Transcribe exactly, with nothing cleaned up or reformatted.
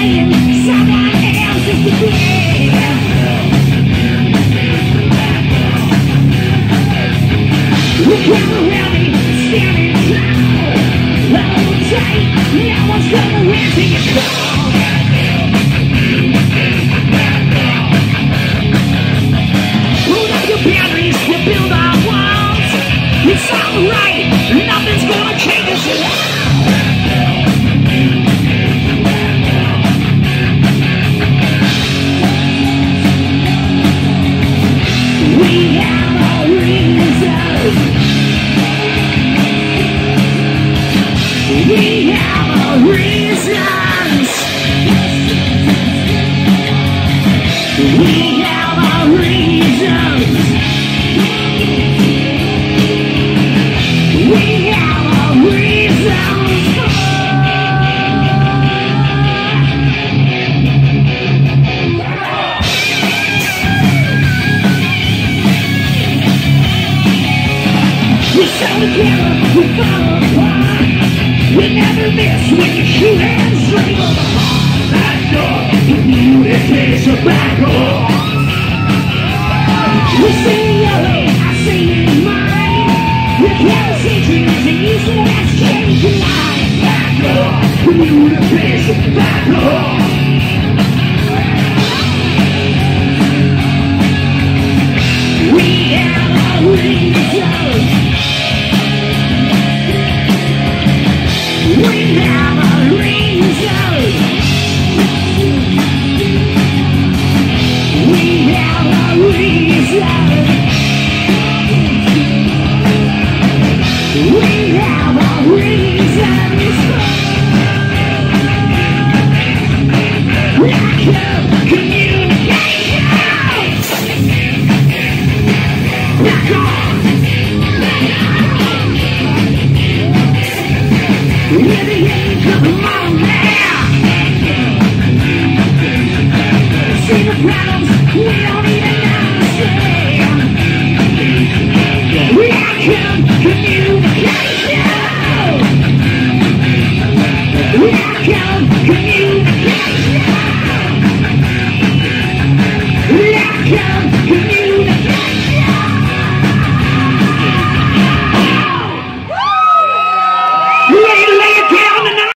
playing someone else's degree. We come around me, standing tall. Hold tight, no one's gonna answer your call. Hold up your boundaries, we'll build our walls. It's alright, nothing's gonna change us at all. We have our reasons. We have our reasons. We have our reasons. We have our reasons. We stay together, we fall apart. We never miss when you shoot and stream of the heart. That door, communities are back on. We see yellow, I see mine. We can't see dreams and use it as change your life. Back door, communities are back on. We have our reasons.